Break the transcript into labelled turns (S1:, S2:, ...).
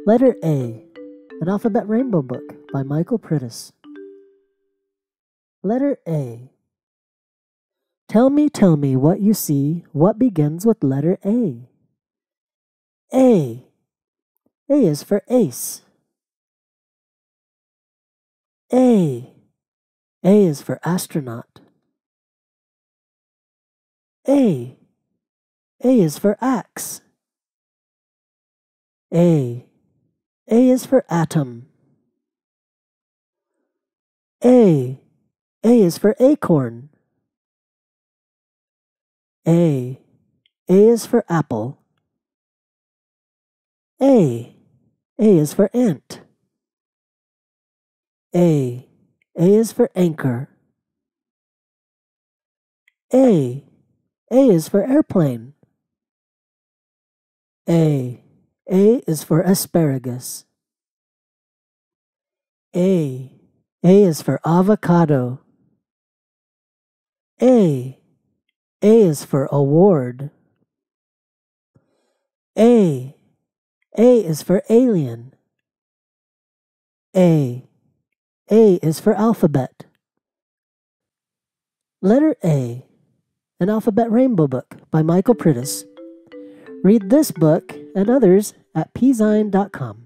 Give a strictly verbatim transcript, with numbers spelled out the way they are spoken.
S1: Letter A, an alphabet rainbow book by Michael Prittis. Letter A. Tell me, tell me what you see, what begins with letter A. A. A is for ace. A. A is for astronaut. A. A is for axe. A. A is for atom. A. A is for acorn. A. A is for apple. A. A is for ant. A. A is for anchor. A. A is for airplane. A. A is for asparagus. A. A is for avocado. A. A is for award. A. A is for alien. A. A is for alphabet. Letter A, an alphabet rainbow book by Michael Prittis. Read this book and others at pzign dot com.